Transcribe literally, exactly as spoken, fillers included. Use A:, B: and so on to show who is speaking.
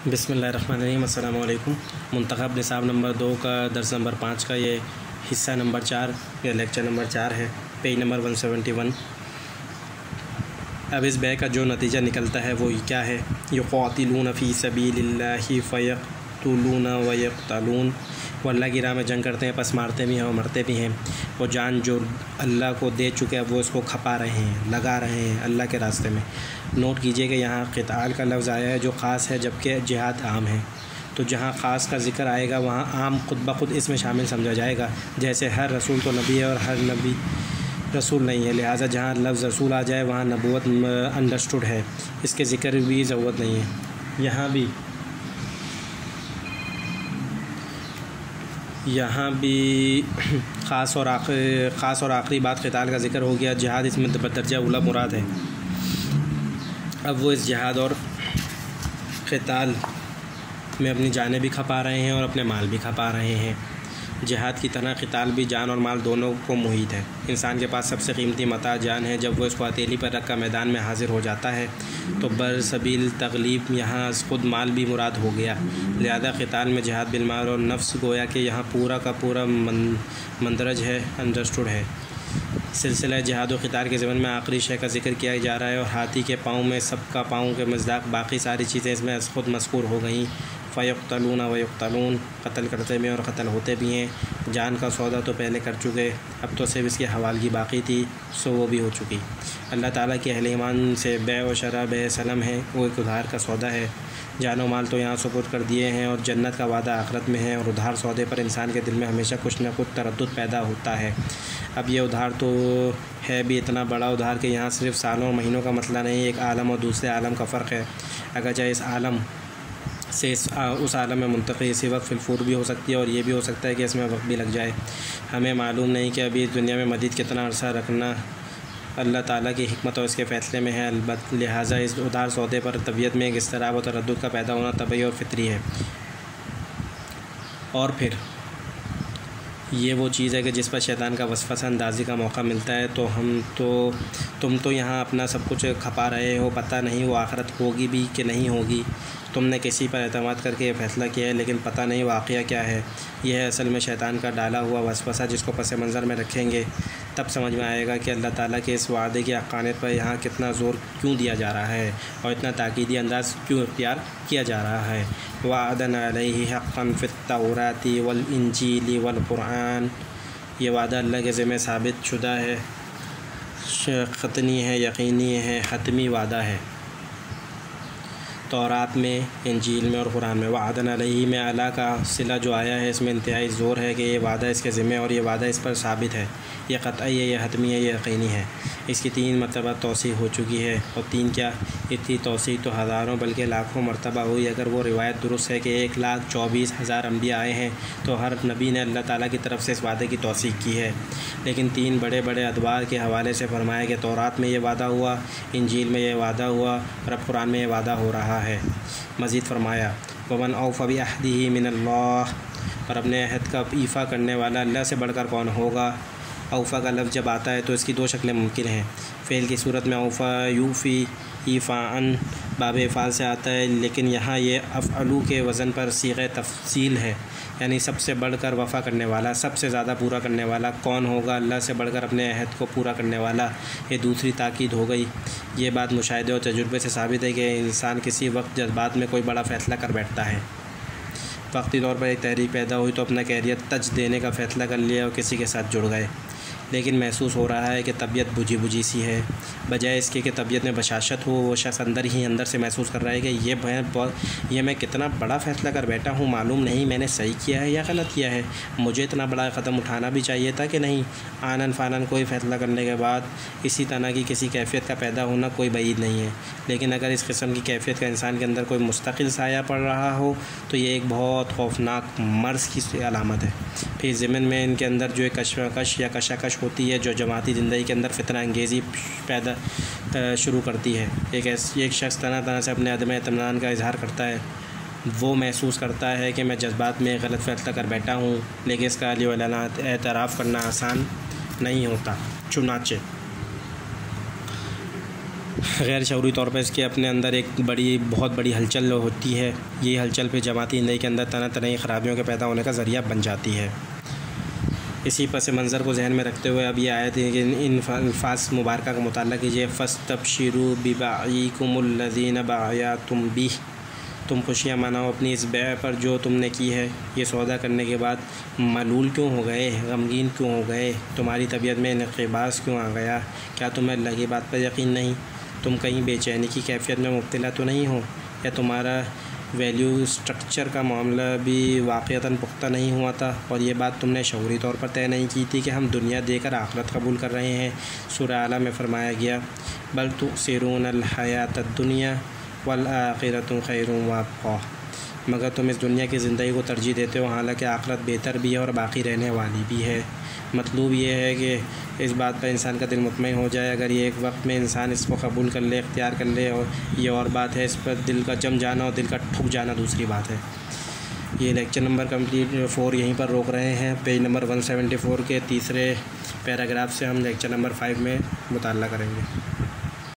A: बिस्मिल्लाहिर्रहमानिर्रहीम। अस्सलाम वालेकुम। मुंतखब निसाब नंबर दो का दर्स नंबर पाँच का ये हिस्सा नंबर चार या लेक्चर नंबर चार है, page number one seventy one. अब इस बै का जो नतीजा निकलता है वो क्या है? युक़ातिलून फ़ी सबीलिल्लाहि फ़यक़्तुलून व यक़्तलून। वो अल्लाह की राह में जंग करते हैं, पस मारते भी हैं और मरते भी हैं। वो जान जो अल्लाह को दे चुके हैं वो इसको खपा रहे हैं, लगा रहे हैं अल्लाह के रास्ते में। नोट कीजिए कि यहाँ क़िताल का लफ्ज़ आया है जो ख़ास है, जबकि जिहाद आम है। तो जहाँ ख़ास का ज़िक्र आएगा वहाँ आम खुद ब खुद इसमें शामिल समझा जाएगा। जैसे हर रसूल तो नबी है और हर नबी रसूल नहीं है, लिहाजा जहाँ लफ्ज़ रसूल आ जाए वहाँ नबूवत अंडरस्टूड है, इसके ज़िक्र भी ज़रूरत नहीं है। यहाँ भी यहाँ भी ख़ास और आखिरी ख़ास और आखिरी बात क़िताल का ज़िक्र हो गया। जिहाद इसमें दर्जा उला मुराद है। अब वो इस जिहाद और क़िताल में अपनी जानें भी खपा रहे हैं और अपने माल भी खपा रहे हैं। जिहाद की तरह क़िताल भी जान और माल दोनों को मुहित है। इंसान के पास सबसे कीमती मता जान है। जब वो इसको हथेली पर रख कर मैदान में हाजिर हो जाता है तो बरसबील तगलीब यहाँ खुद माल भी मुराद हो गया। लिहाजा क़िताल में जिहाद बिलमाल और नफ्स गोया कि यहाँ पूरा का पूरा मन, मंदरज है, अंडरस्टूड है। सिलसिला जिहाद और क़िताल के ज़मन में आखिरी शय का ज़िक्र किया जा रहा है और हाथी के पाँव में सबका पाँव के मज़दाक बाकी सारी चीज़ें इसमें खुद मज़कूर हो गई। फ़यक़्तलून व यक़्तलून, कत्ल करते भी हैं और कत्ल होते भी हैं। जान का सौदा तो पहले कर चुके, अब तो सिर्फ इसकी हवालगी बाकी थी, सो वो भी हो चुकी। अल्लाह ताला के अहले ईमान से बै व शरा बै सलम है, वो एक उधार का सौदा है। जान व माल तो यहाँ सुपुर्द कर दिए हैं और जन्नत का वादा आखिरत में है। और उधार सौदे पर इंसान के दिल में हमेशा कुछ न कुछ तरद्दुद पैदा होता है। अब ये उधार तो है भी इतना बड़ा उधार कि यहाँ सिर्फ सालों और महीनों का मसला नहीं, एक आलम और दूसरे आलम का फ़र्क है। अगर चाहे इस आलम से इस आ, उस आलम में मुंतक़िल इसी वक्त फिलफूर भी हो सकती है और ये भी हो सकता है कि इसमें वक्त भी लग जाए। हमें मालूम नहीं कि अभी इस दुनिया में मज़ीद कितना अरसा रखना अल्लाह ताला की हिकमत और इसके फ़ैसले में है। अलबत्त लिहाजा इस उधार सौदे पर तबीयत में एक इज़्तिराब और तरद्दुद का पैदा होना तबई और फितरी है। और फिर ये वो चीज़ है कि जिस पर शैतान का वसवसा अंदाज़ी का मौका मिलता है तो हम तो तुम तो यहाँ अपना सब कुछ खपा रहे हो, पता नहीं वो आखिरत होगी भी कि नहीं होगी। तुमने किसी पर एतमाद करके ये फ़ैसला किया है लेकिन पता नहीं वाक़या क्या है। यह है असल में शैतान का डाला हुआ वसवसा, जिसको पस मंज़र में रखेंगे तब समझ में आएगा कि अल्लाह ताला के इस वादे की हक़ानियत पर यहाँ कितना ज़ोर क्यों दिया जा रहा है और इतना ताकीदी अंदाज़ क्यों इख्तियार किया जा रहा है। वअदन अलैहि हक़्क़न फ़ित्तौराति वल इंजीली वल क़ुरआन, ये वादा अल्लाह के ज़िम्मे साबित शुदा है, ख़तनी है, यकीनी है, हतमी वादा है। तौरात में, इंजील में और कुरान में। वअदन अलैहि में अला का सिला जो आया है इसमें इंतहाई ज़ोर है कि ये वादा इसके ज़िम्मे और ये वादा इस पर साबित है, ये क़तई है, ये हतमी है, ये यकीनी है। इसकी तीन मरतबा तौसीक़ हो चुकी है। और तीन क्या, इतनी तौसीक़ तो हज़ारों बल्कि लाखों मरतबा हुई। अगर वो रिवायत दुरुस्त है कि एक लाख चौबीस हज़ार अम्बिया आए हैं तो हर नबी ने अल्लाह ताला की तरफ से इस वादे की तौसीक़ की है। लेकिन तीन बड़े बड़े अदवार के हवाले से फरमाया कि तौरात में ये वादा हुआ, इंजील में ये वादा हुआ और अब कुरान में ये वादा हो रहा है। मज़ीद फरमाया वमन औफ़ा बिअहदिही मिनल्लाह, और अपने अहद का ईफ़ा करने वाला अल्लाह से बढ़कर कौन होगा। औफ़ा का लफ्ज़ जब आता है तो इसकी दो शक्लें मुमकिन हैं। फ़ेल की सूरत में औफ़ा यूफ़ी ईफ़ाअन बाब फ़ाल से आता है, लेकिन यहाँ ये अफ़अलू के वज़न पर सीग़े तफ़सील है, यानी सबसे बढ़कर वफ़ा करने वाला, सबसे ज़्यादा पूरा करने वाला कौन होगा। अल्लाह से बढ़कर अपने अहद को पूरा करने वाला, ये दूसरी ताकीद हो गई। ये बात मुशाहिदे और तजुर्बे से साबित है कि इंसान किसी वक्त जज्बात में कोई बड़ा फ़ैसला कर बैठता है। वक्ती तौर पर एक तहरीक पैदा हुई तो अपना कैरियर तज देने का फ़ैसला कर लिया और किसी के साथ जुड़ गए, लेकिन महसूस हो रहा है कि तबीयत बुझी बुझी सी है। बजाय इसके कि तबीयत में बशाशत हो, वो शख्स अंदर ही अंदर से महसूस कर रहा है कि ये बहुत ये मैं कितना बड़ा फ़ैसला कर बैठा हूँ, मालूम नहीं मैंने सही किया है या गलत किया है, मुझे इतना बड़ा क़दम उठाना भी चाहिए था कि नहीं। आनन फ़ानन कोई फ़ैसला करने के बाद इसी तरह की किसी कैफ़ियत का पैदा होना कोई बईद नहीं है। लेकिन अगर इस किस्म की कैफ़ियत का इंसान के अंदर कोई मुस्तकिल साया पड़ रहा हो तो ये एक बहुत खौफनाक मर्ज़ की अलामत है। फिर ज़िमन में इनके अंदर जो एक कशमकश या कशाकश होती है जो जमाती ज़िंदगी के अंदर फितना अंगेज़ी पैदा शुरू करती है। एक ऐसी एक शख्स तरह तरह से अपने अदम इत्मीनान का इजहार करता है। वो महसूस करता है कि मैं जज्बात में गलत फ़ैसला कर बैठा हूँ, लेकिन इसका एतराफ़ करना आसान नहीं होता। चुनाचे गैर शऊरी तौर पर इसके अपने अंदर एक बड़ी बहुत बड़ी हलचल होती है। ये हलचल फिर जमाती ज़िंदगी के अंदर तरह तरह की ख़राबियों के पैदा होने का ज़रिया बन जाती है। इसी पस मंज़र को जहन में रखते हुए अब ये आयत है कि इन अल्फाज़ मुबारका का मुताला कीजिए। फ़स्तबशिरू बिबाइकुमुल्लज़ीना बायातुम बिह, तुम खुशियाँ मनाओ अपनी इस बै पर जो तुमने की है। ये सौदा करने के बाद मलूल क्यों हो गए, गमगीन क्यों हो गए, तुम्हारी तबीयत में नक़ेबास क्यों आ गया? क्या तुम्हें अल्लाह की बात पर यकीन नहीं? तुम कहीं बेचैनी की कैफियत में मुब्तला तो नहीं हो? या तुम्हारा वैल्यू स्ट्रक्चर का मामला भी वाक़ईतन पुख्ता नहीं हुआ था और ये बात तुमने शऊरी तौर पर तय नहीं की थी कि हम दुनिया देकर आखिरत कबूल कर रहे हैं। सूरह आला में फ़रमाया गया, बल तुसिरून हयात दुनिया वल आखिरतु खैरुन व अबक़ा, मगर तुम इस दुनिया की ज़िंदगी को तरजीह देते हो, हालांकि आखिरत बेहतर भी है और बाकी रहने वाली भी है। मतलब ये है कि इस बात पर इंसान का दिल मुतमईन हो जाए। अगर ये एक वक्त में इंसान इसको कबूल कर ले, इख्तियार कर ले, और ये और बात है, इस पर दिल का जम जाना और दिल का ठुक जाना दूसरी बात है। ये लेक्चर नंबर कंप्लीट फोर यहीं पर रोक रहे हैं। Page number one seventy four के तीसरे पैराग्राफ से हम लेक्चर नंबर फाइव में मुताल्ला करेंगे।